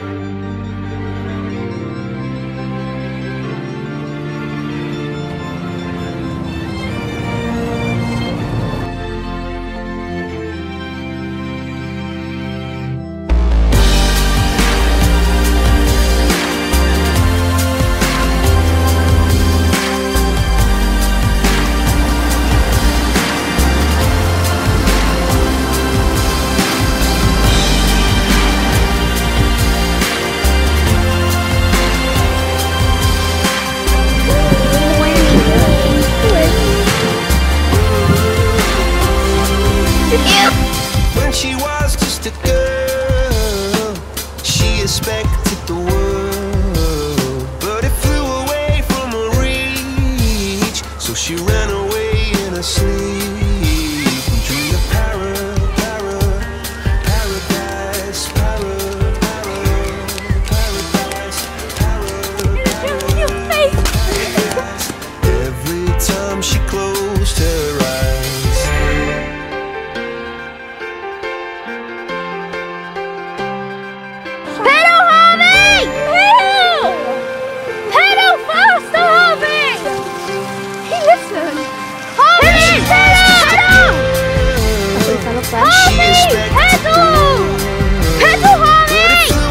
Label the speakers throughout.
Speaker 1: When she was just a girl, she expected the world, but it flew away from her reach, so she ran away in her sleep. Dreamed of paradise, every time she closed her eyes.
Speaker 2: Pedal, Harvey! Pedal! Pedal faster, Harvey! He listened. Harvey, pedal! Harvey, pedal! Pedal, Harvey!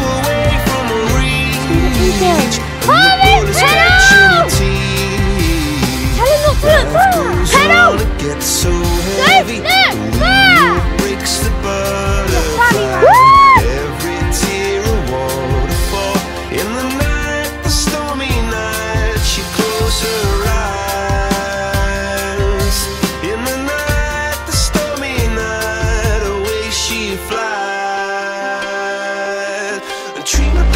Speaker 2: Harvey, pedal! Tell him not to look back. Pedal!
Speaker 1: So
Speaker 2: Don't
Speaker 1: heavy,
Speaker 2: look back!
Speaker 1: breaks the butterfly. Every tear a waterfall. In the night, the stormy night, she closed her eyes. In the night, the stormy night, away she flies. A dream